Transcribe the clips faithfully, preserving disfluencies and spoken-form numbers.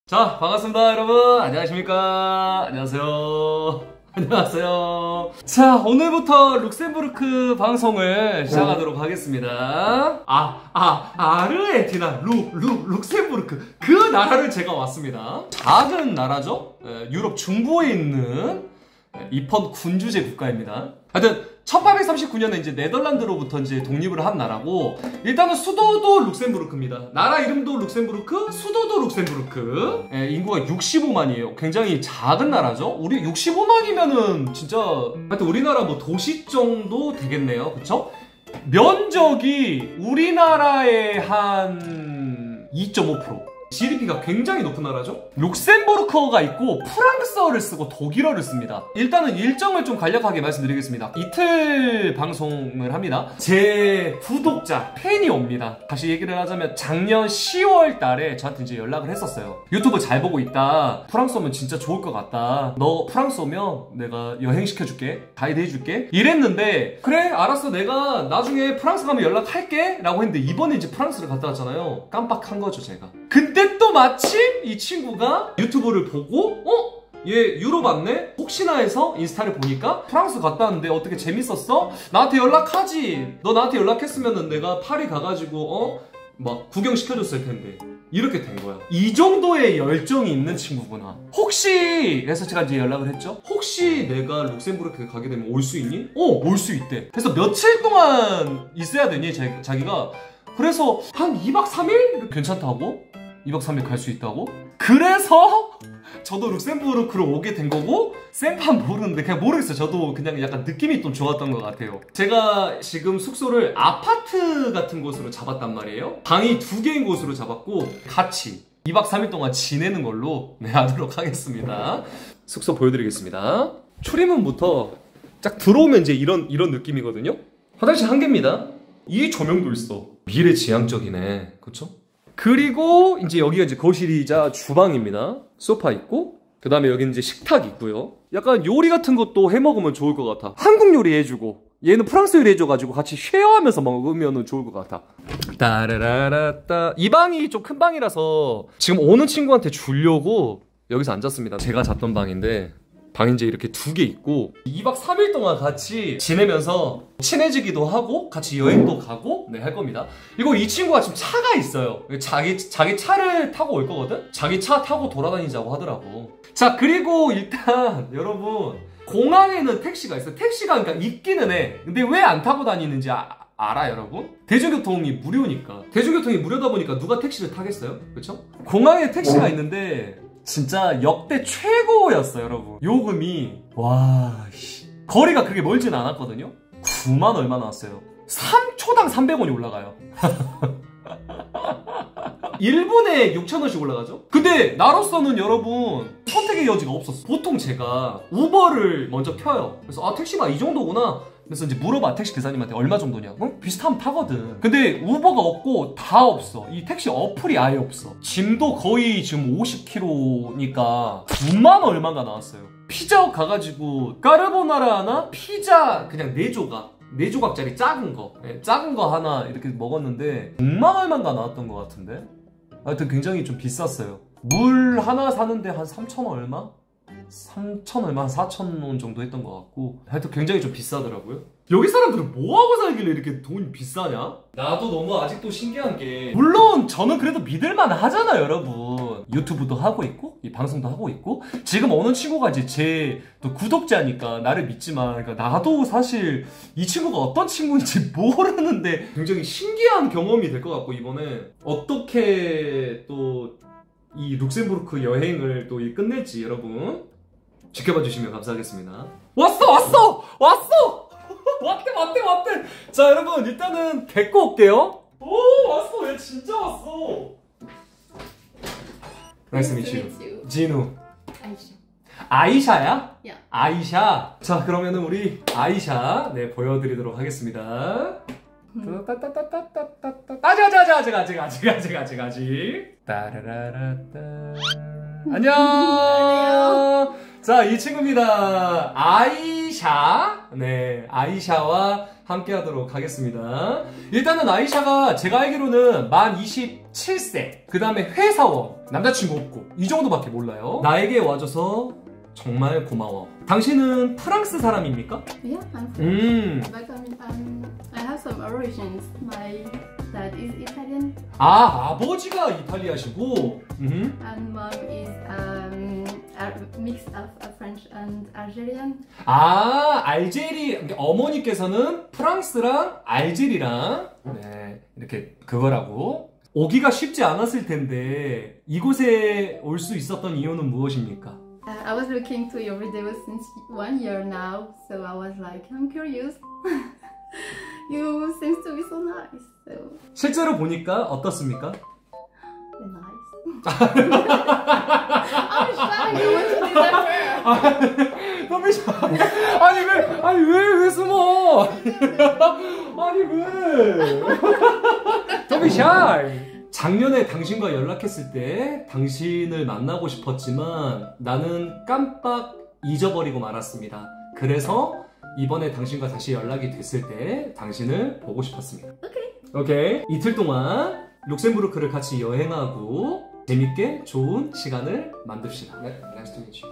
자, 반갑습니다, 여러분. 안녕하십니까? 안녕하세요. 안녕하세요. 자, 오늘부터 룩셈부르크 방송을 시작하도록 하겠습니다. 아, 아, 아르헨티나, 루, 루, 룩셈부르크. 그 나라를 제가 왔습니다. 작은 나라죠? 유럽 중부에 있는 이번 군주제 국가입니다. 하여튼 천팔백삼십구 년에 이제 네덜란드로부터 이제 독립을 한 나라고, 일단은 수도도 룩셈부르크입니다. 나라 이름도 룩셈부르크, 수도도 룩셈부르크. 예, 인구가 육십오만이에요. 굉장히 작은 나라죠. 우리 육십오만이면은 진짜 하여튼 우리나라 뭐 도시 정도 되겠네요. 그쵸? 면적이 우리나라의 한 이 점 오 퍼센트. 지디피가 굉장히 높은 나라죠. 룩셈부르크어가 있고 프랑스어를 쓰고 독일어를 씁니다. 일단은 일정을 좀 간략하게 말씀드리겠습니다. 이틀 방송을 합니다. 제 구독자, 팬이 옵니다. 다시 얘기를 하자면 작년 시월 달에 저한테 이제 연락을 했었어요. 유튜브 잘 보고 있다. 프랑스어면 진짜 좋을 것 같다. 너 프랑스어면 내가 여행시켜줄게. 가이드 해줄게. 이랬는데, 그래 알았어, 내가 나중에 프랑스 가면 연락할게 라고 했는데, 이번에 이제 프랑스를 갔다 왔잖아요. 깜빡한 거죠, 제가. 근데 또 마침 이 친구가 유튜브를 보고 어? 얘 유럽 왔네? 혹시나 해서 인스타를 보니까 프랑스 갔다 왔는데 어떻게 재밌었어? 나한테 연락하지. 너 나한테 연락했으면은 내가 파리 가가지고 어? 막 구경시켜줬을 텐데. 이렇게 된 거야. 이 정도의 열정이 있는 친구구나. 혹시 그래서 제가 이제 연락을 했죠. 혹시 내가 룩셈부르크에 가게 되면 올 수 있니? 어, 올 수 있대. 그래서 며칠 동안 있어야 되니? 자, 자기가. 그래서 한 이 박 삼 일? 괜찮다고? 이 박 삼 일 갈 수 있다고? 그래서 저도 룩셈부르크로 오게 된 거고, 생판 모르는데 그냥 모르겠어요. 저도 그냥 약간 느낌이 좀 좋았던 것 같아요. 제가 지금 숙소를 아파트 같은 곳으로 잡았단 말이에요. 방이 두 개인 곳으로 잡았고 같이 이 박 삼 일 동안 지내는 걸로 네, 하도록 하겠습니다. 숙소 보여드리겠습니다. 출입문부터 딱 들어오면 이제 이런 이런 느낌이거든요. 화장실 한 개입니다. 이 조명도 있어. 미래지향적이네. 그쵸? 그리고 이제 여기가 이제 거실이자 주방입니다. 소파 있고, 그 다음에 여기는 이제 식탁 있고요. 약간 요리 같은 것도 해 먹으면 좋을 것 같아. 한국 요리 해주고 얘는 프랑스 요리 해줘가지고 같이 쉐어하면서 먹으면 좋을 것 같아. 따라라라따. 이 방이 좀 큰 방이라서 지금 오는 친구한테 주려고 여기서 앉았습니다. 제가 잤던 방인데, 방이 이제 이렇게 두 개 있고 이 박 삼 일 동안 같이 지내면서 친해지기도 하고 같이 여행도 가고 네, 할 겁니다. 그리고 이 친구가 지금 차가 있어요. 자기, 자기 차를 타고 올 거거든? 자기 차 타고 돌아다니자고 하더라고. 자, 그리고 일단 여러분, 공항에는 택시가 있어요. 택시가 그러니까 있기는 해. 근데 왜 안 타고 다니는지 아, 알아 여러분? 대중교통이 무료니까. 대중교통이 무료다 보니까 누가 택시를 타겠어요? 그쵸? 공항에 택시가 있는데 진짜 역대 최고였어요, 여러분. 요금이 와, 씨. 거리가 그렇게 멀진 않았거든요. 구만 얼마 나왔어요. 삼 초당 삼백 원이 올라가요. 일 분에 육천 원씩 올라가죠? 근데 나로서는 여러분 선택의 여지가 없었어. 보통 제가 우버를 먼저 켜요. 그래서 아, 택시가 이 정도구나. 그래서 이제 물어봐, 택시 기사님한테 얼마 정도냐? 응? 비슷하면 타거든. 근데 우버가 없고 다 없어. 이 택시 어플이 아예 없어. 짐도 거의 지금 오십 킬로그램니까 구만 얼마가 나왔어요. 피자헛 가가지고 까르보나라 하나, 피자 그냥 네 조각, 네 조각짜리 작은 거, 네, 작은 거 하나 이렇게 먹었는데 육만 얼마가 나왔던 것 같은데? 하여튼 굉장히 좀 비쌌어요. 물 하나 사는데 한 삼천 얼마? 삼천 얼마, 한 사천 원 정도 했던 것 같고, 하여튼 굉장히 좀 비싸더라고요. 여기 사람들은 뭐하고 살길래 이렇게 돈이 비싸냐? 나도 너무 아직도 신기한 게, 물론 저는 그래도 믿을만 하잖아요, 여러분. 유튜브도 하고 있고 이 방송도 하고 있고, 지금 어느 친구가 이제 제 또 구독자니까 나를 믿지만, 그러니까 나도 사실 이 친구가 어떤 친구인지 모르는데 굉장히 신기한 경험이 될 것 같고, 이번에 어떻게 또 이 룩셈부르크 여행을 또 끝낼지 여러분 지켜봐 주시면 감사하겠습니다. 왔어 왔어 왔어 왔대 왔대 왔대. 자, 여러분 일단은 데리고 올게요. 오, 왔어. 얘 진짜 왔어. 나이스 미츠. 진우. 아이샤. 아이샤야? 야. 아이샤. 자, 그러면은 우리 아이샤 네 보여드리도록 하겠습니다. 따따따따따따따. 아직 아직 아직 아직 아직 아직 아직 아직 아직. 따라라라따. 안녕. 자, 자, 이 친구입니다. 아이샤. 네, 아이샤와 함께 하도록 하겠습니다. 일단은 아이샤가 제가 알기로는 만 이십칠 세. 그 다음에 회사원. 남자친구 없고. 이 정도밖에 몰라요. 나에게 와줘서 정말 고마워. 당신은 프랑스 사람입니까? Yeah, I'm French. 음. But I mean, um, I have some origins. My dad is Italian 아, 아버지가 이탈리아시고. 음. and mom is um, a mix of uh, French and Algerian. 아, 알제리. 그러니까 어머니께서는 프랑스랑 알제리랑 네, 이렇게 그거라고. 오기가 쉽지 않았을 텐데 이곳에 올 수 있었던 이유는 무엇입니까? Uh, I was looking to your videos since one year now, so I was like, I'm curious. You seems to be so nice. So 실제로 보니까 어떻습니까? you're nice. I'm shy. I want to do that first. 너무 샤. 아니 왜? 아니 왜 왜 숨어? 아니 왜? 너무 샤이. 작년에 당신과 연락했을 때 당신을 만나고 싶었지만 나는 깜빡 잊어버리고 말았습니다. 그래서 이번에 당신과 다시 연락이 됐을 때 당신을 보고 싶었습니다. Okay. 오케이. 이틀 동안 룩셈부르크를 같이 여행하고 재밌게 좋은 시간을 만듭시다. 네, nice to meet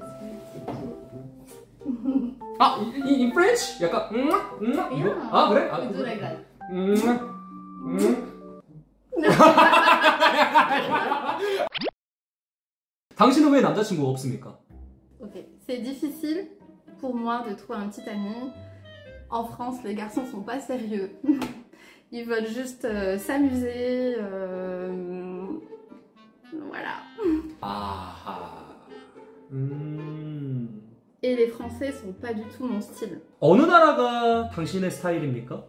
you. 아, 이, 이, 이 French? 약간 음, 음, 이거? Yeah. 아 그래? 아, We do like that. 음, 음. 당신은 왜 남자친구가 없습니까? Ok, c'est difficile pour moi de trouver un petit ami. En France, les garçons sont pas sérieux. Ils veulent juste euh, s'amuser. euh, Voilà. 아하. 음. Et les Français sont pas du tout mon style. 어느 나라가 당신의 스타일입니까?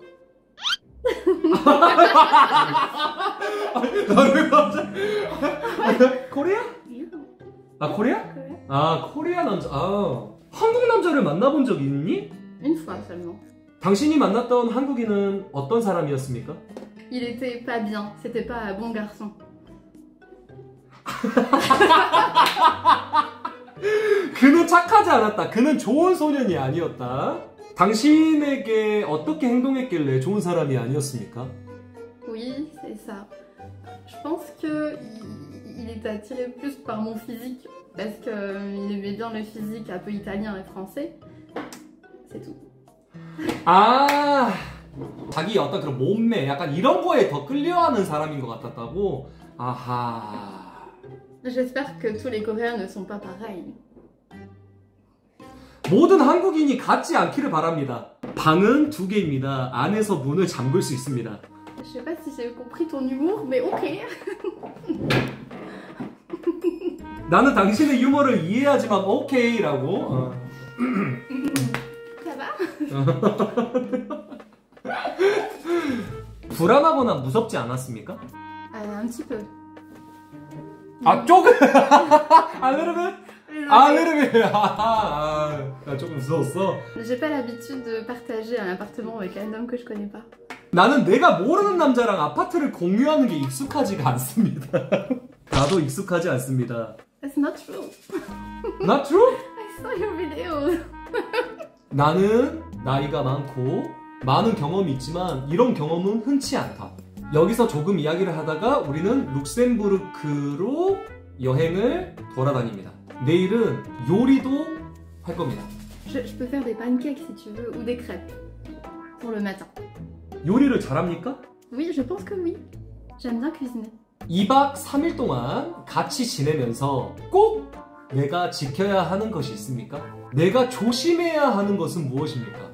나를 갑자기 코리아? 아 코리아? Correct. 아 코리아 남자. 아 한국 남자를 만나본 적 있니? Une fois seulement. 당신이 만났던 한국인은 어떤 사람이었습니까? Il était pas bien. C'était pas un bon garçon. 그는 착하지 않았다. 그는 좋은 소년이 아니었다. 당신에게 어떻게 행동했길래 좋은 사람이 아니었습니까? Oui, c'est ça. Je pense que il, il est attiré plus par mon physique parce que euh, il aimait bien le physique un peu italien et français. C'est tout. 아, 자기 어떤 그런 몸매, 약간 이런 거에 더 끌려하는 사람인 것 같았다고? 아하. J'espère que tous les Coréens ne sont pas pareils. 모든 한국인이 같지 않기를 바랍니다. 방은 두 개입니다. 안에서 문을 잠글 수 있습니다. Je sais pas si j'ai compris ton humour, mais ok. 나는 당신의 유머를 이해하지만 오케이라고. 어. Ça va? 불안하거나 무섭지 않았습니까? Euh, un petit peu. 아 조금. 아 little bit. 아 little bit. 아, 아 조금 무서웠어. J'ai pas l'habitude de partager un appartement avec un homme que je connais pas. 나는 내가 모르는 남자랑 아파트를 공유하는 게 익숙하지가 않습니다. 나도 익숙하지 않습니다. That's not true. Not true? I saw your video. 나는 나이가 많고 많은 경험이 있지만 이런 경험은 흔치 않다. 여기서 조금 이야기를 하다가 우리는 룩셈부르크로 여행을 돌아다닙니다. 내일은 요리도 할 겁니다. Je, je peux faire des pancakes si tu veux ou des crêpes pour le matin. 요리를 잘합니까? Oui, je pense que oui. J'aime bien cuisiner. 이박 삼일 동안 같이 지내면서 꼭 내가 지켜야 하는 것이 있습니까? 내가 조심해야 하는 것은 무엇입니까?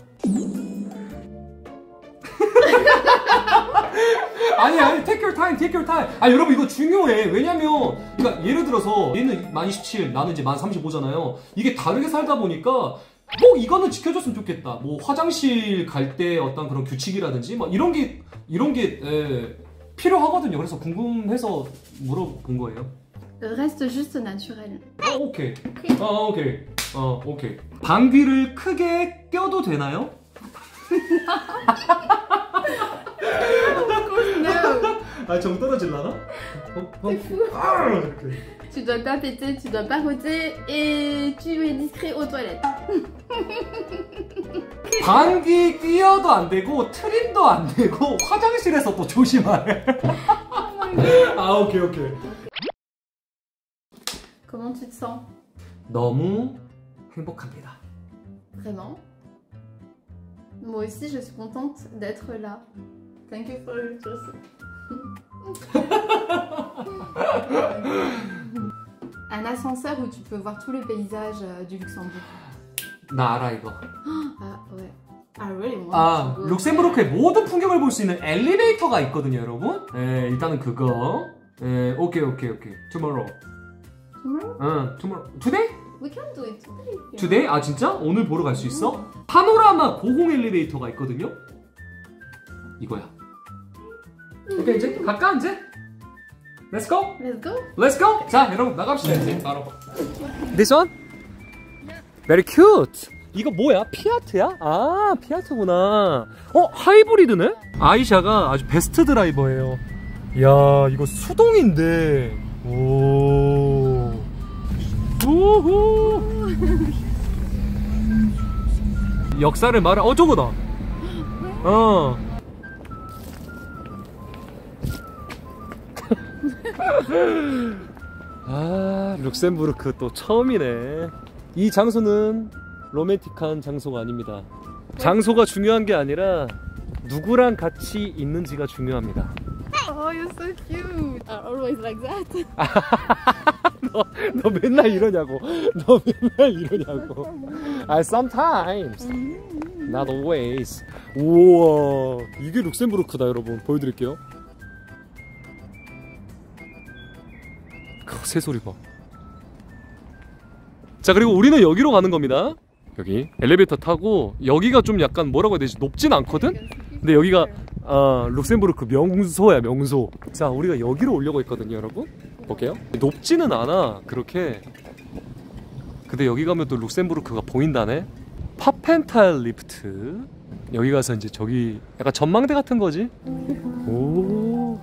아니 아니 take your time, take your time. 아 여러분 이거 중요해. 왜냐면 그러니까 예를 들어서 얘는 만 이십칠, 나는 이제 만 삼십오잖아요. 이게 다르게 살다 보니까 꼭 이거는 지켜줬으면 좋겠다. 뭐 화장실 갈 때 어떤 그런 규칙이라든지 막 이런 게 이런 게 에, 필요하거든요. 그래서 궁금해서 물어본 거예요. Reste juste naturel. 어, 오케이. 어, 오케이. 어, 오케이. 방귀를 크게 껴도 되나요? No. 아, 정 떨어질라나? 어, 어. 아, 이렇게. Tu dois pas péter, tu dois pas rôter et tu es discret aux toilettes. 방귀 뀌어도 안 되고 트림도 안 되고 화장실에서 또 조심하래. 아, 오케이 오케이. Comment tu te sens? 너무 행복합니다. Vraiment? Moi aussi, je suis contente d'être là. Thank you for your trust. Un ascenseur où tu peux voir tout le paysage euh, du Luxembourg. 나 알아 이거. Ah ouais. I really want 아, to go 룩셈부르크의 there. 모든 풍경을 볼 수 있는 엘리베이터가 있거든요, 여러분. 예, 일단은 그거. 예, 오케이 오케이 오케이. Tomorrow. Tomorrow? 응, tomorrow. Today? We can do it today. Today? 아 진짜? 오늘 보러 갈 수 있어? 파노라마 고공 엘리베이터가 있거든요. 이거야. 오케이 이제 갈까 이제? Let's go. Let's go. Let's go. 자 여러분 나갑시다 이제 바로. This one? Very cute. 이거 뭐야? 피아트야? 아 피아트구나. 어 하이브리드네? 아이샤가 아주 베스트 드라이버예요. 야 이거 수동인데. 오. 우후. 역사를 말해. 어 저거다. 어. 아 룩셈부르크 또 처음이네. 이 장소는 로맨틱한 장소가 아닙니다. 장소가 중요한 게 아니라 누구랑 같이 있는지가 중요합니다. Oh, you're so cute. I'm always like that. 너, 너 맨날 이러냐고. 너 맨날 이러냐고. 아, sometimes. Not always. 우와, 이게 룩셈부르크다 여러분. 보여드릴게요. 크, 새소리 봐. 자 그리고 우리는 여기로 가는 겁니다. 여기 엘리베이터 타고 여기가 좀 약간 뭐라고 해야 되지? 높진 않거든? 근데 여기가 아, 룩셈부르크 명소야 명소. 자 우리가 여기로 오려고 했거든요 여러분. 볼게요. 높지는 않아 그렇게. 근데 여기 가면 또 룩셈부르크가 보인다네. 파펜탈 리프트. 여기 가서 이제 저기 약간 전망대 같은 거지. 오.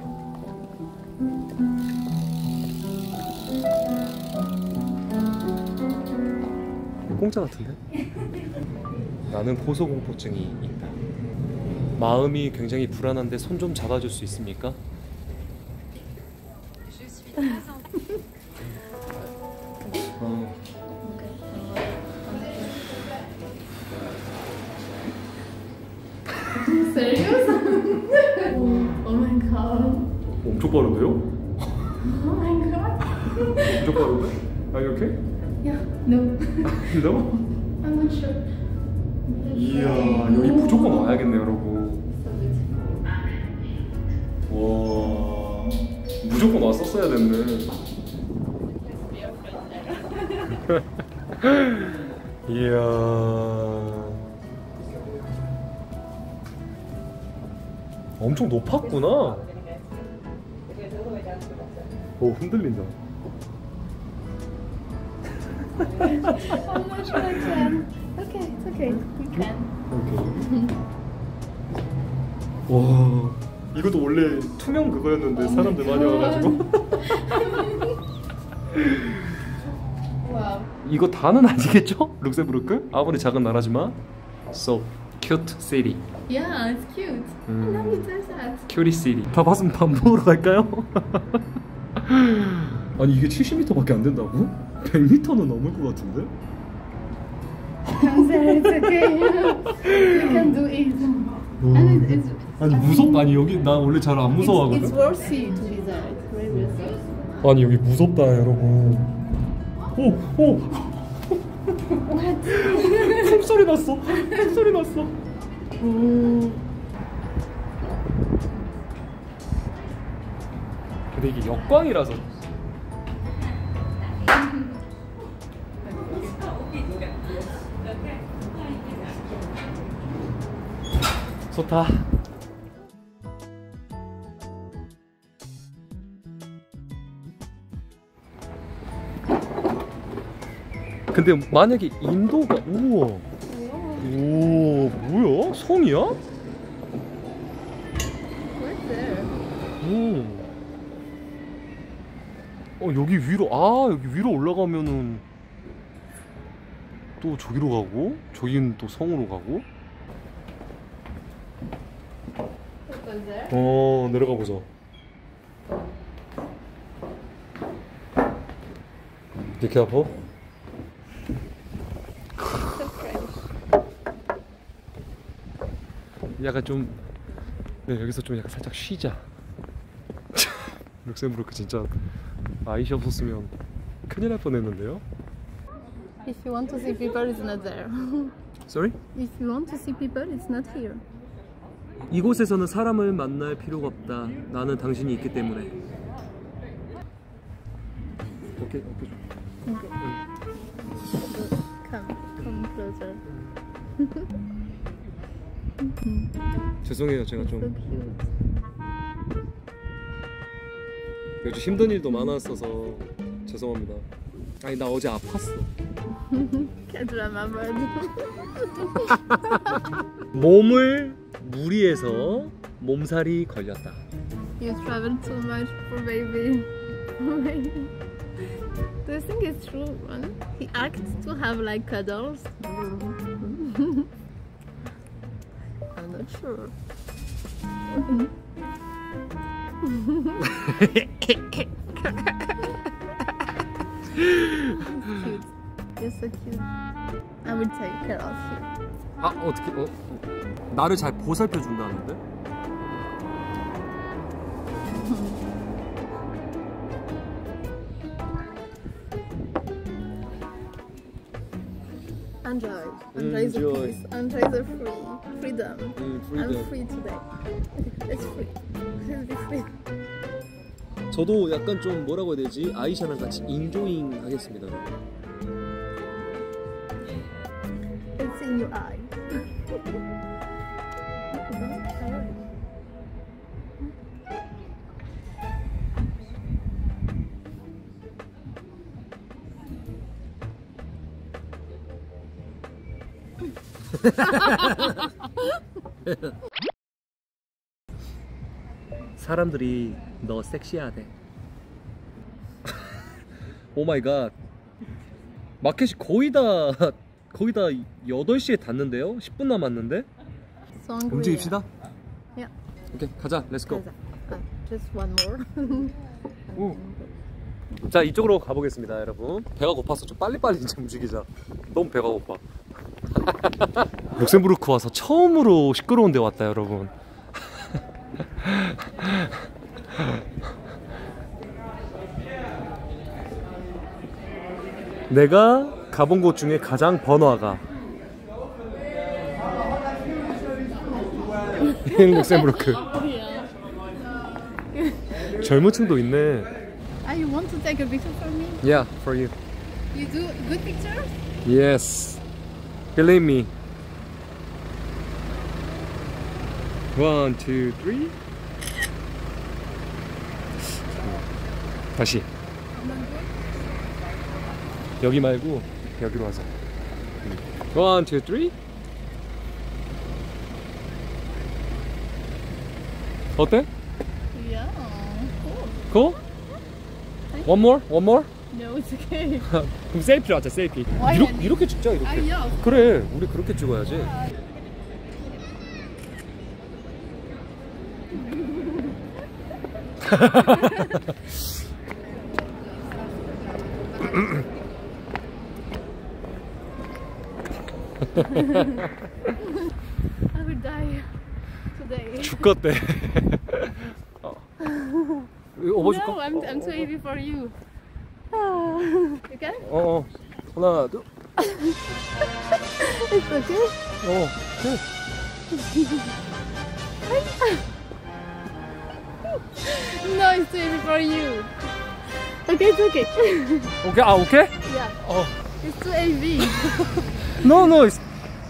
공짜 같은데? 나는 고소공포증이 있다. 마음이 굉장히 불안한데 손 좀 잡아줄 수 있습니까? 어. Serious? Oh my god. 엄청 빠른데요? Oh my god. 엄청 빠른데? Are you okay? Yeah. No. No? I'm not sure. 이야 여기 무조건 와야겠네 여러분. 와 무조건 왔었어야 됐네. 이야 엄청 높았구나. 오 흔들린다. I'm not sure I can. Okay, it's okay. You can. 오케이. 와 이것도 원래 투명 그거였는데 사람들 많이 와가지고. Wow. 이거 다는 아니겠죠? 룩셈부르크? 아무리 작은 나라지만. So cute city. Yeah, it's cute. 음. I love it as that. cutie city. 다 봤으면 밥 먹으러 갈까요? 아니 이게 칠십 미터밖에 안 된다고? 백 미터는 넘을 것 같은데? Come there, it's okay. You can do it. And it, it's, 아니 무섭 아니 여기 나 원래 잘 안 무서워하거든. It's, it's worthy to be there. It's very worthy. 아니 여기 무섭다 여러분. 오 오. What? 숨소리 났어. 숨소리 났어. 오. 근데 이게 역광이라서. 좋다. 근데 만약에 인도가 우와 오 뭐야? 성이야? Where's there? 오 어 여기 위로 아 여기 위로 올라가면은 또 저기로 가고 저기는 또 성으로 가고. 어 내려가 보자. Be careful. 약간 좀 네, 여기서 좀 약간 살짝 쉬자. 룩셈부르크 진짜 아이시 없었으면 큰일 날 뻔했는데요. If you want to see people, it's not there. Sorry? If you want to see people, it's not here. 이곳에서는 사람을 만날 필요가 없다. 나는 당신이 있기 때문에. 오케이, 오케이. Okay. Come, come closer. 죄송해요, 제가 So 좀 cute. 요즘 힘든 일도 많았어서 죄송합니다. 아니 나 어제 아팠어. Cadre ma mode. 몸을 무리해서 몸살이 걸렸다. You travel too much for baby. Do you think it's true, man? He acts to have like cuddles. I'm not sure. Cute. You're so cute. I will take care of you. 아 어떻게 어 나를 잘 보살펴 준다는데? Enjoy. Enjoy the Enjoy. peace. Enjoy the free freedom. 음, I'm free today. It's free. Let's be free. 저도 약간 좀 뭐라고 해야 되지? 아이샤랑 같이 인조잉 하겠습니다. It's in your eye. 사람들이 너 섹시하대. 오 마이 갓. 마켓이 거의 다 거의 다 여덟 시에 닫는데요? 십 분 남았는데? So hungry. 움직입시다. Yeah. 오케이, 가자. 렛츠 고. Uh, just one more. 오. 자, 이쪽으로 가보겠습니다, 여러분. 배가 고파서 좀 빨리빨리 이제 움직이자. 너무 배가 고파. 룩셈부르크 와서 처음으로 시끄러운 데 왔다, 여러분. 내가 가본 곳 중에 가장 번화가 룩셈부르크. 젊은 층도 있네. Ah, you want to take a picture for me? Yeah, for you. You do good pictures? Yes. Believe me. One, two, three. 다시. 여기 말고 여기로 하자. One, two, three. 어때? Yeah. Cool. Cool? One more? One more? No, it's okay. 그럼 셀피로 하자, 셀피. Why 이렇게, not? 이렇게 찍자, 이렇게. Ah, yeah. 그래, 우리 그렇게 찍어야지. I will die today. 죽겠대. 어. 업어줄까? No, I'm, I'm too heavy for you. You can? 어, 어. 하나, 둘. It's okay. 어, 네. No, it's too heavy for you. Okay, it's okay. 오케이, 아, 오케이? Yeah, 어. it's too heavy. No, no. It's...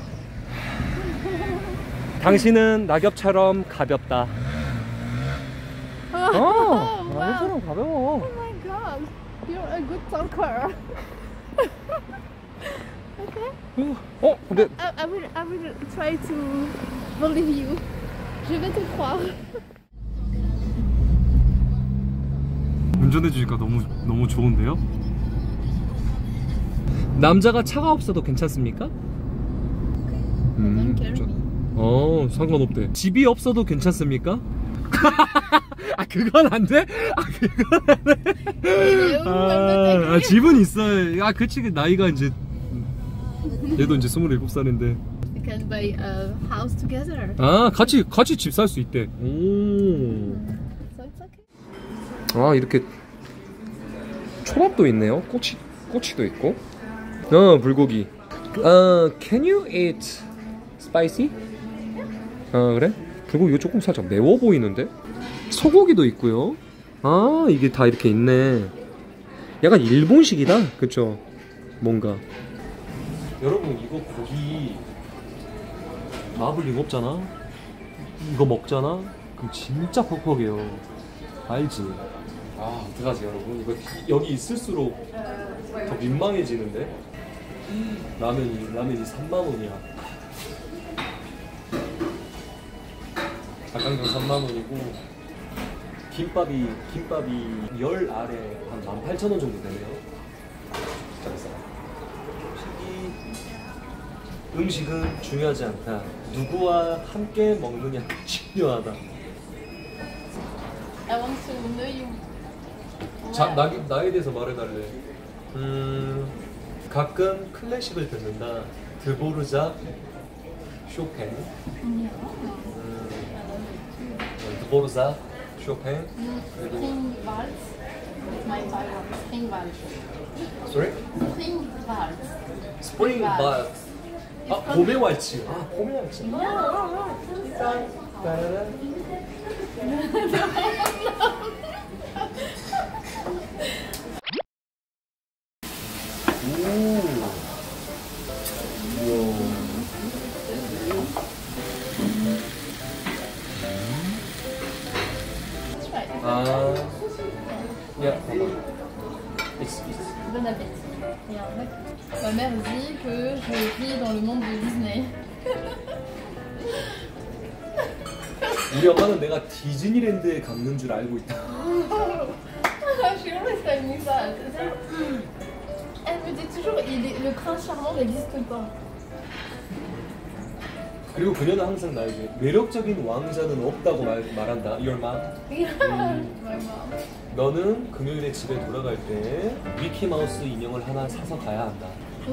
당신은 낙엽처럼 가볍다. 어, wow. 낙엽처럼 가벼워. Oh my god, you're a good talker. Okay. 어, 근데 I, I will, I will try to believe you. Je vais te croire. 운전해주니까 너무 너무 좋은데요? 남자가 차가 없어도 괜찮습니까? 음, 저, 어 상관없대. 집이 없어도 괜찮습니까? 아 그건 안 돼? 아 그건 안 돼? 아, 아 집은 있어요. 아 그치 나이가 이제 얘도 이제 스물일곱 살인데. We can buy a house together. 아 같이 같이 집 살 수 있대. 오. So it's okay. 아 이렇게 초밥도 있네요. 꼬치 꼬치도 있고. 어 불고기. 어 can you eat spicy? 아 그래? 불고기 이거 조금 살짝 매워 보이는데? 소고기도 있고요. 아 이게 다 이렇게 있네. 약간 일본식이다. 그쵸? 뭔가. 여러분 이거 고기 마블링 없잖아? 이거 먹잖아? 그럼 진짜 퍽퍽해요. 알지? 아 어떡하지 여러분 이거 여기 있을수록 더 민망해지는데? 라면이 라면이 삼만 원이야. 닭강정 삼만 원이고 김밥이 김밥이 열 아래 한 만 팔천 원 정도 되네요. 진짜 비싸. 음식은 중요하지 않다. 누구와 함께 먹느냐가 중요하다. I want to know you. 자, 나, 나에 대해서 말해달래. 음, 가끔 클래식을 듣는다. 드보르작, 쇼팽. 음, 드보르작, 쇼팽. Spring Vals. It's my favorite. Spring Vals. Sorry? Spring Vals. 스프링 바스. 아, 봄의 왈츠. 아, 봄의 왈츠. 아, yeah, it's, it's. Bon appétit. Et en fait, ma mère dit que je vis dans le monde de Disney. 우리 엄마는 내가 디즈니랜드에 갔는 줄 알고 있다. Je suis always telling me ça. Elle me dit toujours, il est- le prince charmant n'existe pas. 그리고 그녀는 항상 나에게 매력적인 왕자는 없다고 말, 말한다. Your mom. My mom. 너는 금요일에 집에 돌아갈 때 미키마우스 인형을 하나 사서 가야 한다.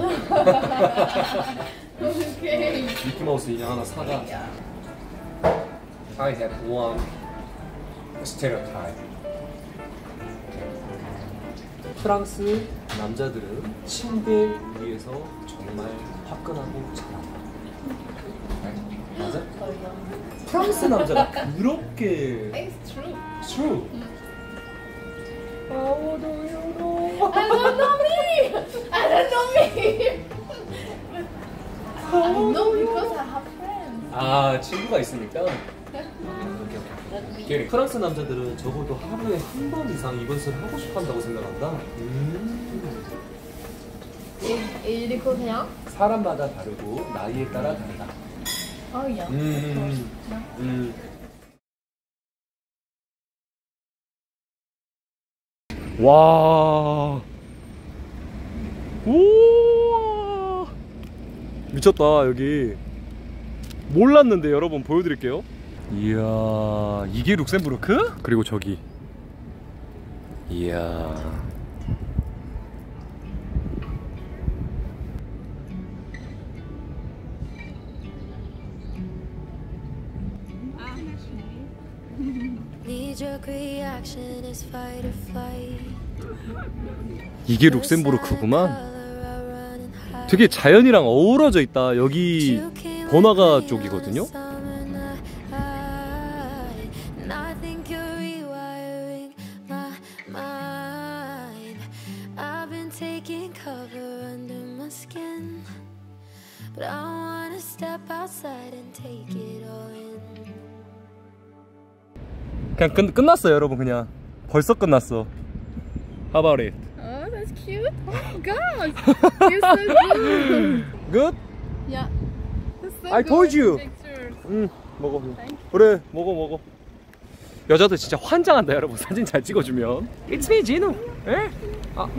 Okay. 미키마우스 인형 하나 사가. I have one stereotype. 프랑스 남자들은 침대 위에서 정말 화끈하고 잘한다. 맞아? 프랑스 남자가 그렇게 It's true. It's true. I don't know me. I don't know me. I know because I have friends. 아 친구가 있으니까. 오케이, 오케이. 프랑스 남자들은 적어도 하루에 한 번 이상 이것을 하고 싶어한다고 생각한다. 음. Et, et les Coréens? 사람마다 다르고 나이에 따라 다르다. Oh yeah. 음. 음. 와. 오. 미쳤다 여기. 몰랐는데 여러분 보여드릴게요. 이야 이게 룩셈부르크? 그리고 저기. 이야. 이게 룩셈부르크구만. 되게 자연이랑 어우러져 있다. 여기 번화가 쪽이거든요. 그냥 끝, 끝났어요 여러분. 그냥 벌써 끝났어. How about it? Oh, that's cute. Oh my god. You're so good. Good? Yeah. That's so I told good you. pictures. 응 먹어. 그래 먹어 먹어. 여자들 진짜 환장한다 여러분. 사진 잘 찍어주면. It's me, 진우. 에? 아.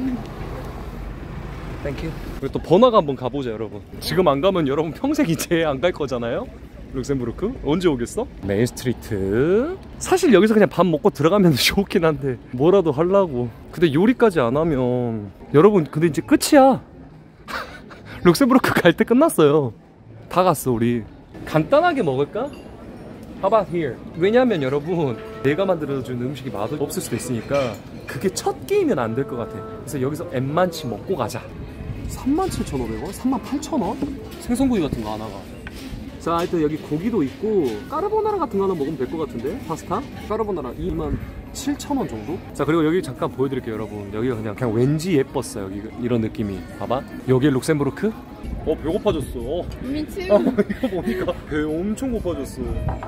땡큐. 그리고 또 번화가 한번 가보자 여러분. 지금 안 가면 여러분 평생 이제 안 갈 거잖아요. 룩셈부르크? 언제 오겠어? 메인 스트리트. 사실 여기서 그냥 밥 먹고 들어가면 좋긴 한데 뭐라도 하려고. 근데 요리까지 안 하면 여러분 근데 이제 끝이야. 룩셈부르크 갈 때 끝났어요. 다 갔어 우리. 간단하게 먹을까? How about here? 왜냐면 여러분 내가 만들어준 음식이 맛없을 수도 있으니까 그게 첫 끼면 안 될 것 같아. 그래서 여기서 엠만치 먹고 가자. 삼만 칠천오백 원? 삼만 팔천 원? 생선구이 같은 거 하나가. 자 하여튼 여기 고기도 있고 까르보나라 같은 거 하나 먹으면 될 것 같은데. 파스타? 까르보나라 이만 칠천 원 정도? 자 그리고 여기 잠깐 보여드릴게요 여러분. 여기가 그냥 그냥 왠지 예뻤어. 여기 이런 느낌이. 봐봐 여기 룩셈부르크? 어 배고파졌어. 어. Me too. 어, 이거 보니까 배 엄청 고파졌어.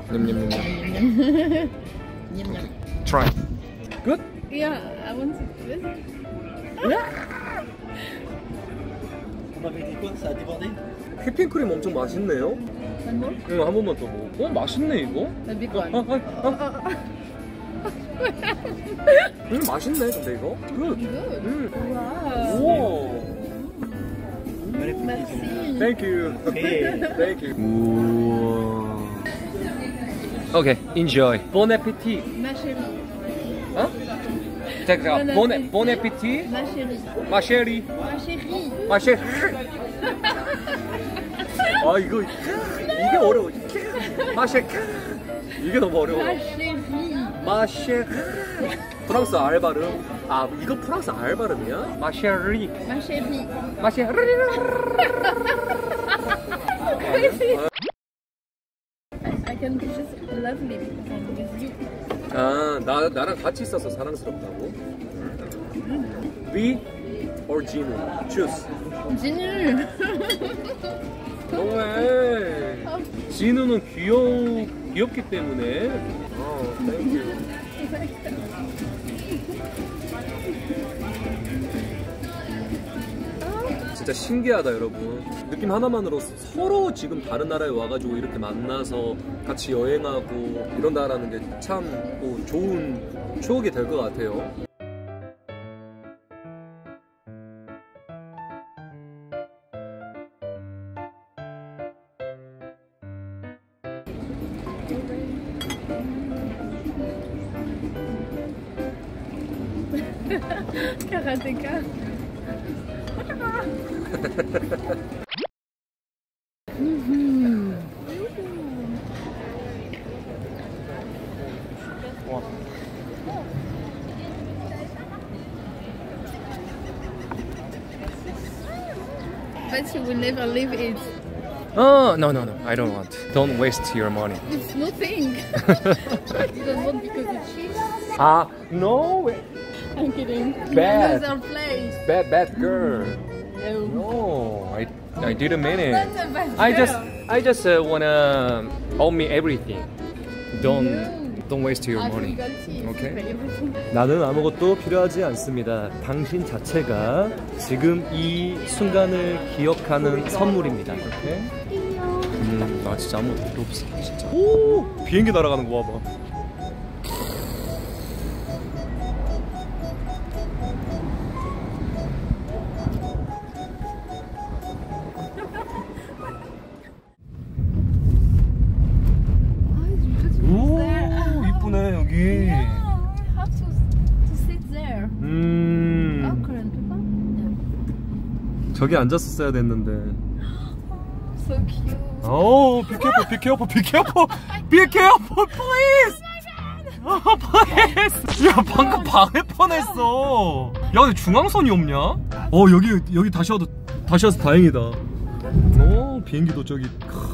냠냠냠냠. Try. Good? Yeah, I want to do this. On avait dit quoi? Ça a débordé? 휘핑크림 엄청 맛있네요. One more? 응, 한 번만 더 먹어. 어, 맛있네 이거. The big 어, one. 어, 어, 어. 음, 맛있네 근데 이거. 굿. Good. 음. Wow. 우와. Merci. Thank you. Thank you. 우와. Okay, enjoy. Bon appétit. Ma chérie. 어? 잠깐. Bon Bon, appétit. bon appétit. Ma chérie. Ma chérie. Ma chérie. Ma chérie. 아 이거 이게 어려워. Ma chérie. 이게 너무 어려워. Ma chérie. Ma chérie. 프랑스 알 발음. 아 이거 프랑스 알 발음이야? Ma chérie. Ma chérie. Ma chérie. I can be just lovely because I'm with you. 아, 나, 나랑 같이 있어서 사랑스럽다고? B or 진우? Choose. 진우. 너무해. 진우는 귀여우, 귀엽기 때문에. 어, thank you. 진짜 신기하다 여러분. 느낌 하나만으로 서로 지금 다른 나라에 와가지고 이렇게 만나서 같이 여행하고 이런다라는 게 참 뭐 좋은 추억이 될 것 같아요. Karateka. But you will never leave it. Oh, no, no, no. I don't want. Don't waste your money. It's nothing. You don't want because it's cheap. Ah, no. I'm kidding. Bad. Another place. Bad, bad girl. No. No, I, I didn't mean it. Not a bad I just, girl. I just uh, wanna owe me everything. Don't, No. don't waste your I money. forgot it. Okay. Pay everything. 나는 아무것도 필요하지 않습니다. 당신 자체가 지금 이 순간을 기억하는 선물입니다. 이렇게. 음, 나 진짜 아무것도 필요 없어. 진짜. 오, 비행기 날아가는 거 봐봐. 오, 이쁘네 여기. Yeah, I have to, to sit there. 음. Oh, Korean people? Yeah. 저기 앉았었어야 됐는데. So cute. Oh, be careful, be careful, be careful, be careful, please. 아, please. 야, 방금 방해 뻔했어. 야, 근데 중앙선이 없냐? 어, 여기 여기 다시 와도 다시 와서 다행이다. 어, 비행기도 저기.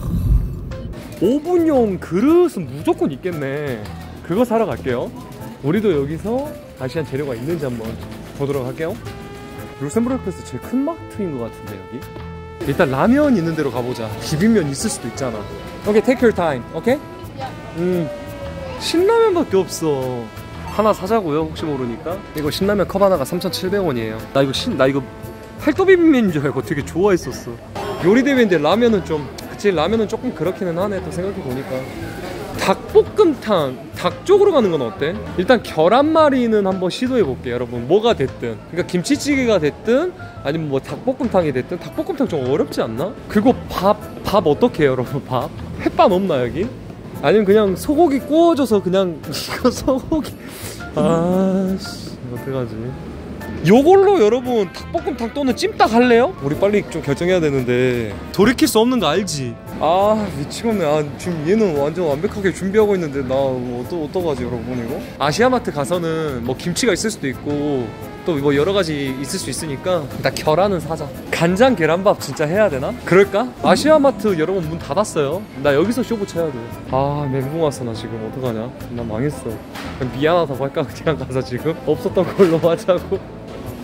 오븐용 그릇은 무조건 있겠네. 그거 사러 갈게요. 우리도 여기서 아시안 재료가 있는지 한번 보도록 할게요. 룩셈부르크에서 제일 큰 마트인 것 같은데 여기. 일단 라면 있는 데로 가보자. 비빔면 있을 수도 있잖아. 오케이, take your time. 오케이? 음, 신라면밖에 없어. 하나 사자고요. 혹시 모르니까. 이거 신라면 컵 하나가 삼천칠백 원이에요. 나 이거 신, 나 이거 팔도비빔면인 줄 알고 되게 좋아했었어. 요리 대회인데 라면은 좀, 그치, 라면은 조금 그렇기는 하네. 또 생각해 보니까 닭볶음탕 닭 쪽으로 가는 건 어때? 일단 계란말이는 한번 시도해 볼게요 여러분. 뭐가 됐든, 그러니까 김치찌개가 됐든 아니면 뭐 닭볶음탕이 됐든. 닭볶음탕 좀 어렵지 않나? 그리고 밥, 밥 어떻게 해요 여러분? 밥? 햇반 없나 여기? 아니면 그냥 소고기 구워줘서 그냥 이거 소고기 아씨 어떡하지? 요걸로 여러분 닭볶음탕 또는 찜닭 할래요? 우리 빨리 좀 결정해야 되는데 돌이킬 수 없는 거 알지? 아 미치겠네. 아 지금 얘는 완전 완벽하게 준비하고 있는데 나 어떠, 어떡하지 여러분 이거? 아시아마트 가서는 뭐 김치가 있을 수도 있고 또 뭐 여러 가지 있을 수 있으니까 일단 계란은 사자. 간장 계란밥 진짜 해야 되나? 그럴까? 아시아마트 여러분 문 닫았어요. 나 여기서 쇼부 쳐야 돼. 아 멘붕 왔어 나 지금. 어떡하냐? 나 망했어. 그냥 미안하다고 할까? 그냥 가서 지금 없었던 걸로 하자고.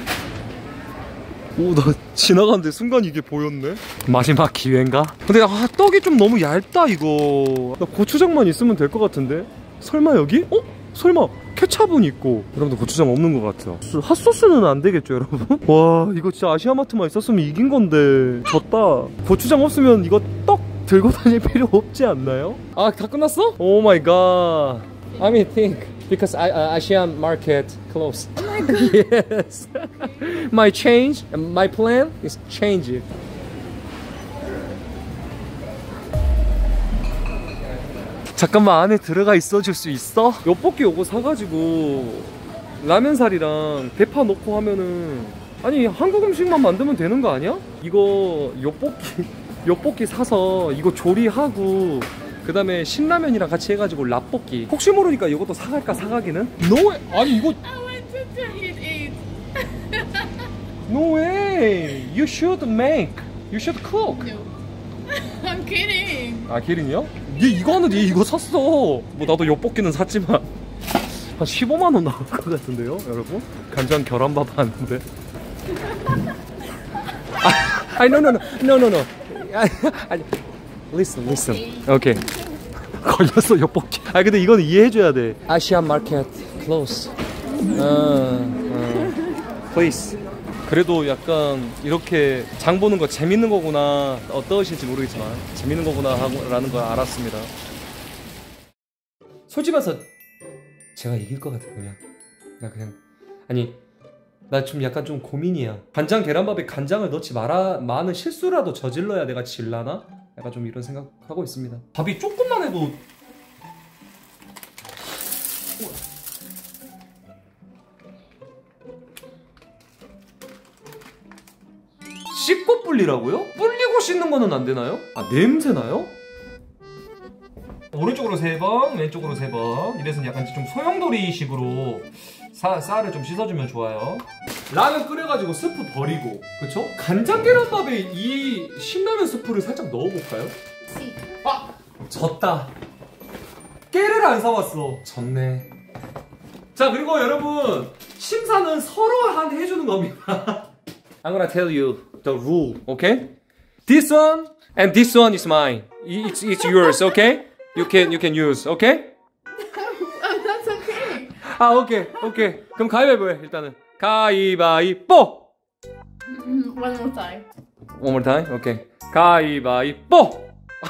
오, 나 지나가는데 순간 이게 보였네? 마지막 기회인가? 근데 아 떡이 좀 너무 얇다 이거. 나 고추장만 있으면 될 것 같은데? 설마 여기? 어? 설마 케찹은 있고. 여러분들 고추장 없는 것 같아요. 핫소스는 안 되겠죠 여러분? 와 이거 진짜 아시아마트만 있었으면 이긴 건데 졌다. 고추장 없으면 이거 떡 들고 다닐 필요 없지 않나요? 아 다 끝났어? 오 마이 갓. I mean think because I, uh, Asian market closed. Oh my god. Yes. My change, my plan is change it. 잠깐만 안에 들어가 있어줄 수 있어? 엿볶이 요거 사가지고 라면살이랑 대파 넣고 하면은 아니 한국 음식만 만들면 되는 거 아니야? 이거 엿볶이 엿볶이 사서 이거 조리하고 그 다음에 신라면이랑 같이 해가지고 라볶이. 혹시 모르니까 이것도 사갈까 사가기는? No way. 아니 이거 I want to eat it. No way. You should make. You should cook. No. I'm kidding. 아 기린이요? 얘 이거 하는데 얘 이거 샀어. 뭐 나도 엿볶이는 샀지만 한 십오만 원 나올 것 같은데요 여러분? 간장 계란밥 하는데. 아, 아니 no no no no no no. 아니 Listen, listen. 오케이. 걸렸어 엿볶이. 아 근데 이건 이해해줘야 돼. 아시안 마켓 close. 어, 어. Please. 그래도 약간 이렇게 장 보는 거 재밌는 거구나. 어떠실지 모르겠지만 재밌는 거구나 라는 걸 알았습니다. 솔직히 말해서 제가 이길 것 같아 그냥. 나 그냥 아니 나 좀 약간 좀 고민이야. 간장 계란밥에 간장을 넣지 마라 마는 실수라도 저질러야 내가 질라나? 약간 좀 이런 생각하고 있습니다. 밥이 조금만 해도 씻고 불리라고요? 불리고 씻는 거는 안 되나요? 아 냄새 나요? 오른쪽으로 세 번, 왼쪽으로 세 번. 이래서 약간 좀 소용돌이식으로 사, 쌀을 좀 씻어주면 좋아요. 라면 끓여가지고 스프 버리고, 그쵸? 간장 계란밥에 이 신라면 스프를 살짝 넣어볼까요? 아! 졌다. 깨를 안 사왔어. 졌네. 자, 그리고 여러분 심사는 서로 한 해주는 겁니다. I'm gonna tell you the rule, okay? This one and this one is mine. It's, it's yours, okay? You can, you can use, okay? That's okay. 아, 오케이, 오케이. 그럼 가위바위보 해, 일단은. 가위바위보! One more time. One more time? 오케이. 가위바위보!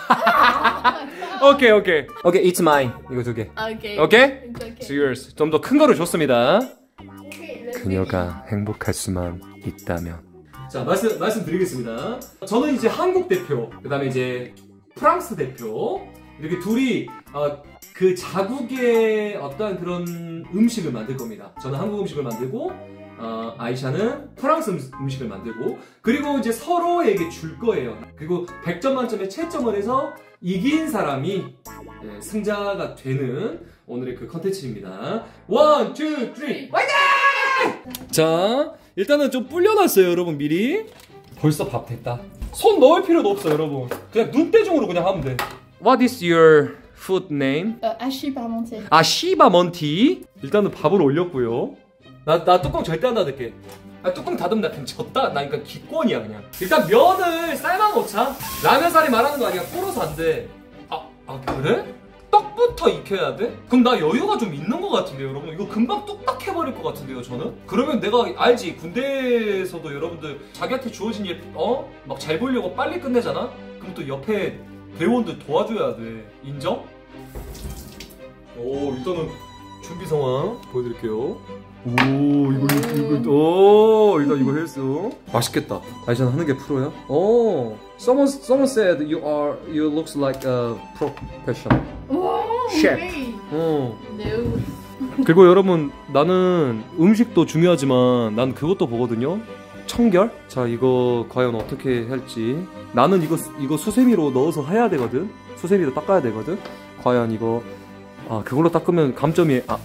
오케이, 오케이. 오케이, it's mine. 이거 두 개. Okay. 오케이? It's okay. It's yours. 좀 더 큰 거를 줬습니다. Okay, let's 그녀가 행복할 수만 있다면. 자, 말씀, 말씀드리겠습니다. 저는 이제 한국 대표, 그 다음에 이제 프랑스 대표, 이렇게 둘이 어, 그 자국의 어떠한 그런 음식을 만들 겁니다. 저는 한국 음식을 만들고 어, 아이샤는 프랑스 음식을 만들고, 그리고 이제 서로에게 줄 거예요. 그리고 백 점 만점에 채점을 해서 이긴 사람이 예, 승자가 되는 오늘의 그 컨텐츠입니다. 원, 투, 쓰리, 화이팅! 자, 일단은 좀 불려놨어요 여러분 미리. 벌써 밥 됐다. 손 넣을 필요도 없어 여러분. 그냥 눈대중으로 그냥 하면 돼. What is your food name? Uh, hachis parmentier. 아, 시바 먼티. 일단은 밥을 올렸고요. 나, 나 뚜껑 절대 안 닫을게. 아, 뚜껑 닫으면 나 그냥 졌다. 나 그러니까 기권이야 그냥. 일단 면을 삶아 놓자. 라면살이 말하는 거 아니야. 불어서 안 돼. 아, 아 그래? 떡부터 익혀야 돼? 그럼 나 여유가 좀 있는 것 같은데요 여러분. 이거 금방 뚝딱 해버릴 것 같은데요 저는? 그러면 내가 알지, 군대에서도 여러분들 자기한테 주어진 일 어? 막 잘 보려고 빨리 끝내잖아? 그럼 또 옆에 대원들 도와줘야 돼. 인정? 오, 일단은 준비 상황 보여드릴게요. 오, 이거, 이거, 이거, 오, 일단 이거 했어. 맛있겠다. 아이전 하는 게 프로야? 오, someone, someone said you are, you looks like a professional chef. 어. No. 그리고 여러분, 나는 음식도 중요하지만 난 그것도 보거든요. 청결? 자, 이거 과연 어떻게 할지. 나는 이거 이거 수세미로 넣어서 해야 되거든. 수세미로 닦아야 되거든. 과연 이거 아 그걸로 닦으면 감점이 아.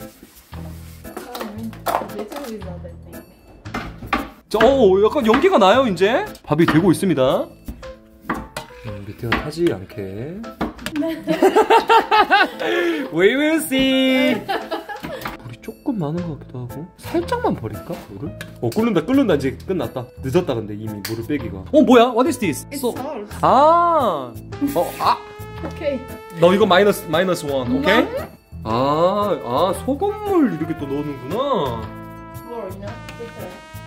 저, 어, 약간 연기가 나요 이제. 밥이 되고 있습니다. 음, 밑에가 타지 않게. We will see. 물이 조금 많은 것 같기도 하고. 살짝만 버릴까 물을? 어 끓는다 끓는다 이제 끝났다. 늦었다 근데 이미 물을 빼기가. 어 뭐야? What is this? It's So- salt. 아, 어, 아, Okay. 너 이거 마이너스 마이너스 원, 오케이? 아, 아 소금물 이렇게 또 넣는구나. More, you know. Bitter.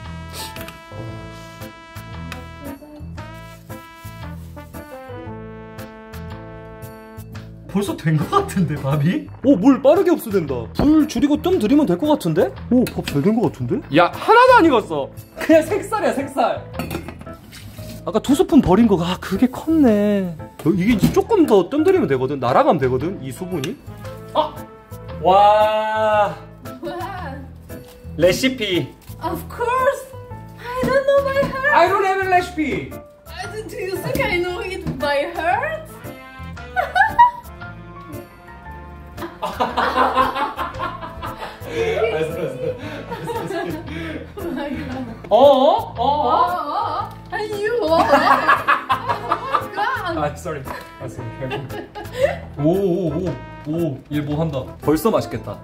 벌써 된 것 같은데 밥이? 오, 물 빠르게 흡수된다. 불 줄이고 뜸 들이면 될 것 같은데? 오, 밥 잘 된 것 같은데? 야, 하나도 안 익었어. 그냥 색살이야, 색살. 아까 두 스푼 버린 거가 아, 그게 컸네. 어, 이게 이제 조금 더 뜸 들이면 되거든. 날아가면 되거든, 이 수분이. 아, 와, What? 레시피. Of course. I don't know by heart. I don't have a recipe. I don't do you think I know it by heart? 알았어, 알았어. Oh my god. 어, 어, 어, Oh, 어. oh, and you. Oh, oh god. 아, sorry. 아, sorry. 오, 오, 오, 오, 얘 뭐 한다. 벌써 맛있겠다.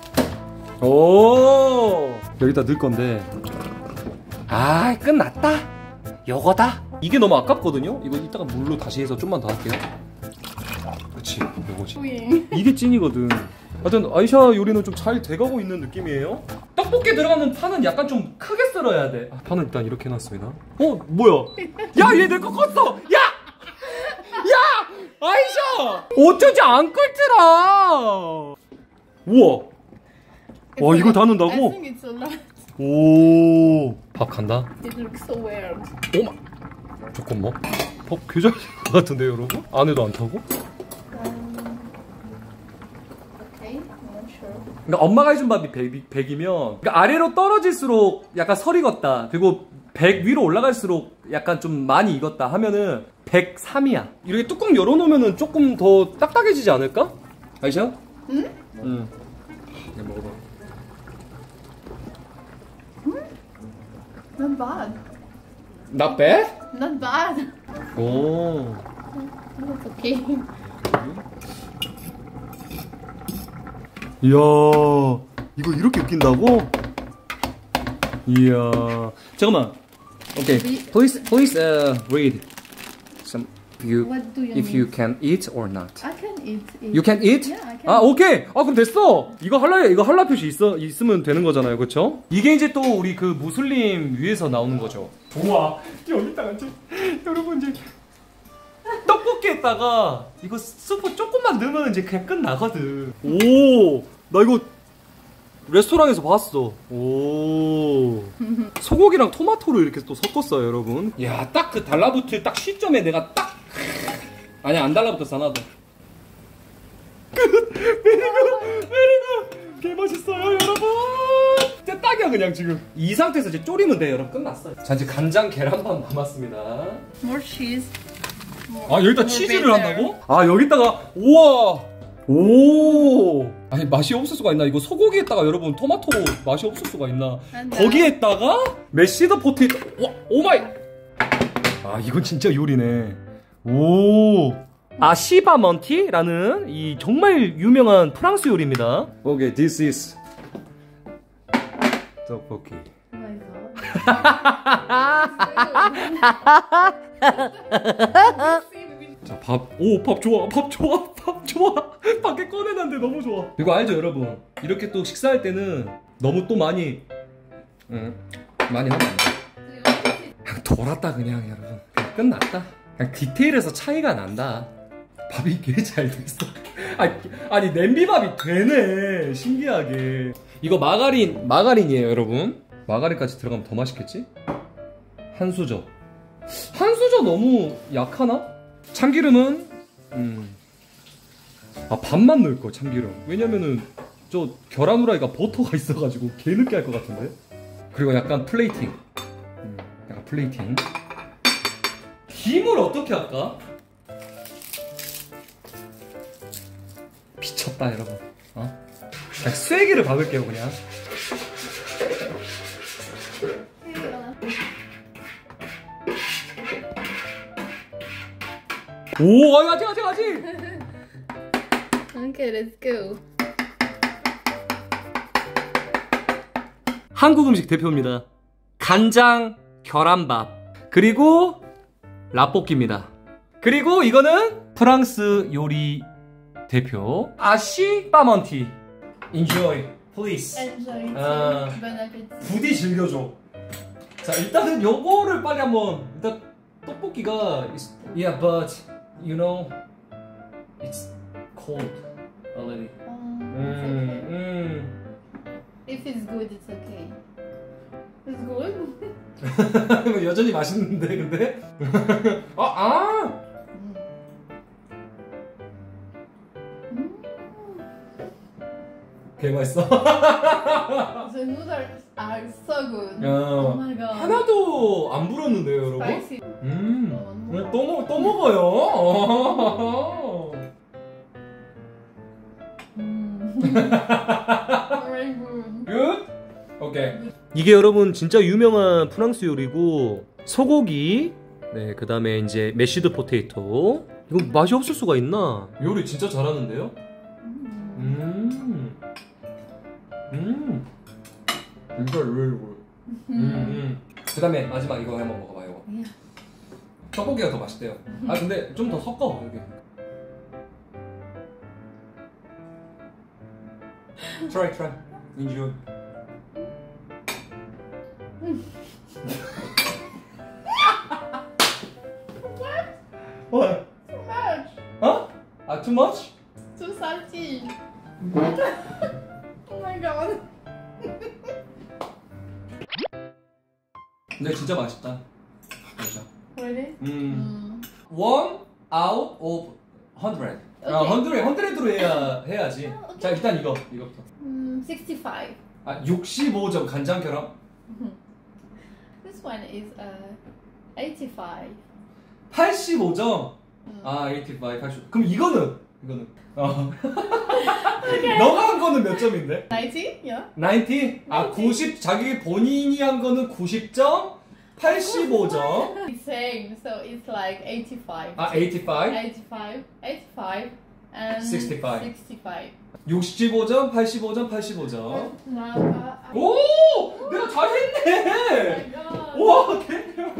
오, 여기다 넣을 건데. 아, 끝났다. 요거다. 이게 너무 아깝거든요. 이거 이따가 물로 다시 해서 좀만 더 할게요. 그렇지, 요거지. Wing. 이게 찐이거든. 하여튼 아이샤 요리는 좀 잘 돼가고 있는 느낌이에요. 떡볶이 들어가는 파는 약간 좀 크게 썰어야 돼. 아, 파는 일단 이렇게 해놨습니다. 어, 뭐야? 야, 얘 내 거 컸어. 야, 야, 아이샤, 어쩐지 안 끓더라. 우와, 와 이거 다 I 넣는다고? think it's a lot. 오, 밥 간다. It looks so weird. 오마, 잠깐만. 밥 괴장인 것 같은데 여러분? 안에도 안 타고? Um, okay, I'm not sure. 그러니까 엄마가 해준 밥이 백이면 그러니까 아래로 떨어질수록 약간 설 익었다. 그리고 백 위로 올라갈수록 약간 좀 많이 익었다 하면은 백삼이야. 이렇게 뚜껑 열어놓으면은 조금 더 딱딱해지지 않을까? 아이샤? 응? 응. 그냥 먹어봐. Not bad. Not bad? Not bad. 오. That's okay. 이야, 이거 이렇게 웃긴다고? 이야. 잠깐만. 오케이. Please, please, uh, read some. You, What do you if need? you can eat or not. I can eat it. You can eat? Yeah, I can. 아, 오케이. 아, 그럼 됐어. 이거 할라, 이거 할라 표시 있어, 있으면 되는 거잖아요. 그쵸? 이게 이제 또 우리 그 무슬림 위에서 나오는 거죠. 우와. 여기다가 이제, 여러분 이제, 떡볶이에다가 이거 스프 조금만 넣으면 이제 그냥 끝나거든. 오, 나 이거 레스토랑에서 봤어. 오. 소고기랑 토마토를 이렇게 또 섞었어요, 여러분. 야, 딱 그 달라붙을 딱 시점에 내가 딱. 아니야, 안 달라붙었어, 하나도. 끝! 메리고! 메리고! 개 맛있어요, 여러분! 진짜 딱이야, 그냥 지금. 이 상태에서 이제 졸이면 돼요, 여러분. 끝났어요. 자, 이제 간장 계란밥 남았습니다. More cheese. More, 아, 여기다 more 치즈를 better. 한다고? 아, 여기다가, 우와! 오! 아니, 맛이 없을 수가 있나? 이거 소고기에다가 여러분, 토마토로 맛이 없을 수가 있나? 아니야. 거기에다가, 메시드 포테이토, 와, 오마이! 아, 이건 진짜 요리네. 오! 아시바먼티라는 이 정말 유명한 프랑스 요리입니다. 오케이, this is 떡볶이. Oh my god. 자, 밥. 오, 밥 좋아. 밥 좋아. 밥 좋아. 밖에 꺼내놨는데 너무 좋아. 이거 알죠, 여러분? 이렇게 또 식사할 때는 너무 또 많이 응, 많이 하면 안 돼. 그냥 돌았다 그냥, 여러분. 그냥 끝났다. 그냥 디테일에서 차이가 난다. 밥이 꽤 잘 됐어. 아니, 아니 냄비밥이 되네. 신기하게. 이거 마가린 마가린이에요, 여러분. 마가린까지 들어가면 더 맛있겠지? 한 수저. 한 수저 너무 약하나? 참기름은 음. 아 반만 넣을 거 참기름. 왜냐면은 저 계란 후라이가 버터가 있어가지고 개 느끼할 것 같은데. 그리고 약간 플레이팅. 음, 약간 플레이팅. 김을 어떻게 할까? 미쳤다 여러분. 어? 그냥 쐐기를 박을게요 그냥. 오 아직 아직 아직. Okay, let's go. 한국 음식 대표입니다. 간장 계란밥 그리고 라볶이입니다. 그리고 이거는 프랑스 요리 대표 아시 빠먼티. Enjoy, please. Enjoy. 아. Bon appétit. 부디 즐겨줘. 자 일단은 요거를 빨리 한번. 일단 떡볶이가 is- yeah but you know it's cold already. Um, 음, it's okay. 음. If it's good, it's okay. It's good. 여전히 맛있는데 근데? 아, 아! Mm. 개 맛있어. The noodles are so good. 야, Oh my god. 하나도 안 불었는데요 여러분? Spicy. 음, Oh, 음, 또, 먹, 또 먹어요. Mm. Very good. 굿? 오케이. 이게 여러분 진짜 유명한 프랑스 요리고 소고기, 네, 그 다음에 이제 메쉬드 포테이토. 이건 맛이 없을 수가 있나? 요리 진짜 잘하는데요? 음, 음, 진짜 really good. 음, 음. 그 다음에 마지막 이거 한번 먹어봐 이거. Yeah. 떡볶이가 더 맛있대요. 아 근데 좀 더 섞어 여기. Try, try. Enjoy. What? Too much. Huh? Ah, too much? Too salty. Oh my god. 근데 진짜 맛있다. 진짜. Really? 음. Mm. One out of hundred. 아, 오케이. hundred, hundred로 해야 해야지. 아, 오케이. 자, 일단 이거, 이거부터. Mm, sixty-five. 아, 육십오 점 간장 계란. This one is uh, eighty-five. 팔십오 점. Mm. 아, 팔십오, 팔십오. 그럼 이거는 이거는. 어. 너가 한 거는 몇 점인데? ninety? Yeah. 구십? 아, ninety. 구십. 자기 본인이 한 거는 구십 점, 팔십오 점. It's same, so it's like eighty-five. 아, eighty-five. eighty-five, eighty-five, and sixty-five. sixty-five. 육십오 점, 팔십오 점, 팔십오 점. Now, uh, 오! 내가 잘했네! oh 와,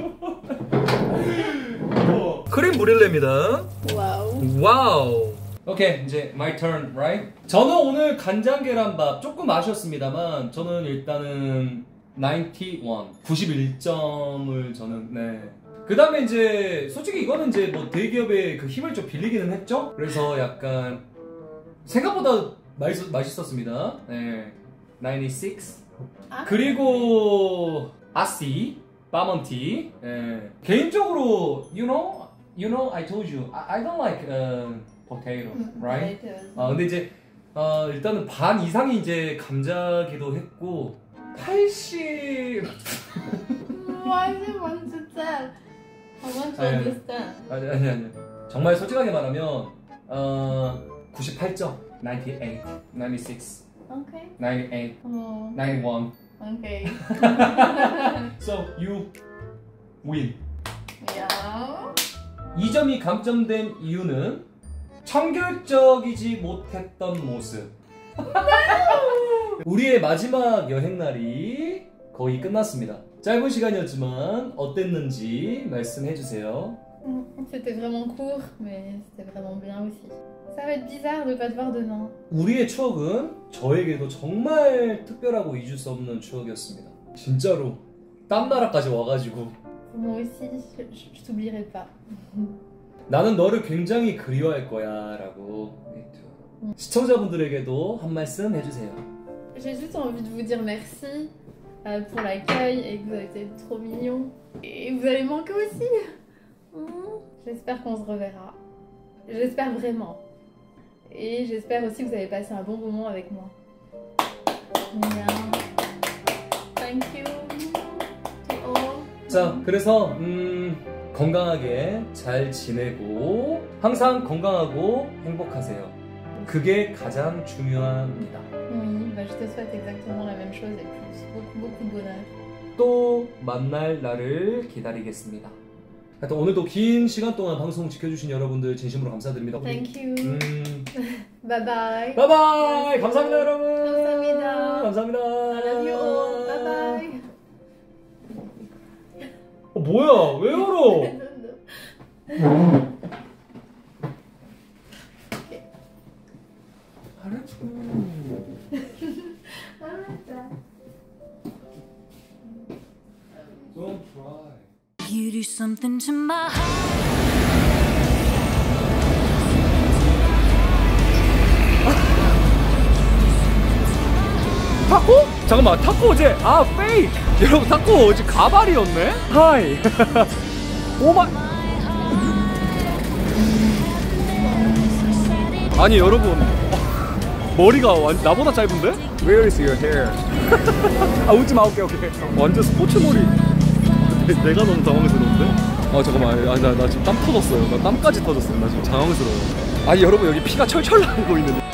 어, 크림 브릴레입니다. my god. Wow. 와우. 오케이, 이제 my turn, right? 저는 오늘 간장 계란밥 조금 아쉬웠습니다만 저는 일단은 구십일, 구십일 점을 저는 네. 그다음에 이제 솔직히 이거는 이제 뭐 대기업의 그 힘을 좀 빌리기는 했죠. 그래서 약간 생각보다 맛있, 맛있었습니다. 네. 구십육. 아? 그리고 아씨 바먼티. 예. 개인적으로 you know you know I told you I, I don't like uh, potato, right? Potatoes. 아 근데 이제 어, 일단은 반 이상이 이제 감자기도 했고 팔십. Why do you want to tell? I want to 아니, 아니. understand. 아니 아니 아니. 정말 솔직하게 말하면 어, 구십팔 점. 구십팔, 구십육, Okay. 구십팔, Oh, 구십일. okay. So you win. Yeah. 이 점이 감점된 이유는 청결적이지 못했던 모습. 우리의 마지막 여행날이 거의 끝났습니다. 짧은 시간이었지만 어땠는지 말씀해주세요. Mm, C'était vraiment court, mais c'était vraiment bien aussi. Ça va être bizarre de pas te voir demain. 우리의 추억은 저에게도 정말 특별하고 잊을 수 없는 추억이었습니다. 진짜로 딴 나라까지 와가지고 Moi aussi, je, je, je t'oublierai pas. 나는 너를 굉장히 그리워할 거야 라고. 시청자분들에게도 한 말씀 해주세요. J'ai juste envie de vous dire merci euh, pour l'accueil et que vous avez été trop mignons. Et vous allez manquer aussi. Mmh. J'espère qu'on se reverra. J'espère vraiment. Et j'espère aussi que vous avez passé un bon moment avec moi. Miaou. Thank you to all. 자, 그래서 음, 건강하게 잘 지내고 항상 건강하고 행복하세요. 그게 가장 중요합니다. Oui, bah je te souhaite exactement la même chose et plus. Beaucoup, beaucoup de bonheur. 또 만날 날을 기다리겠습니다. 하여튼 오늘도 긴 시간 동안 방송 지켜주신 여러분들 진심으로 감사드립니다. Thank you. 음, Bye bye. 바이바이. 감사합니다, 여러분. 감사합니다. 감사합니다. I love you all. Bye bye. 어, 뭐야? 왜 울어? Don't cry. You do something to my heart. 타코? 잠깐만, 타코 어제 아 페이크. 여러분, 타코 어제 가발이었네. 하이. 오마. 아니 여러분, 머리가 완 나보다 짧은데? Where is your hair? 아 웃지 마. 오케이 오케이. 완전 스포츠 머리. 내가 너무 당황스러운데? 아 잠깐만, 아나 나 지금 땀 터졌어요. 나 땀까지 터졌어요. 나 지금 당황스러워. 아니 여러분, 여기 피가 철철 나고 있는데.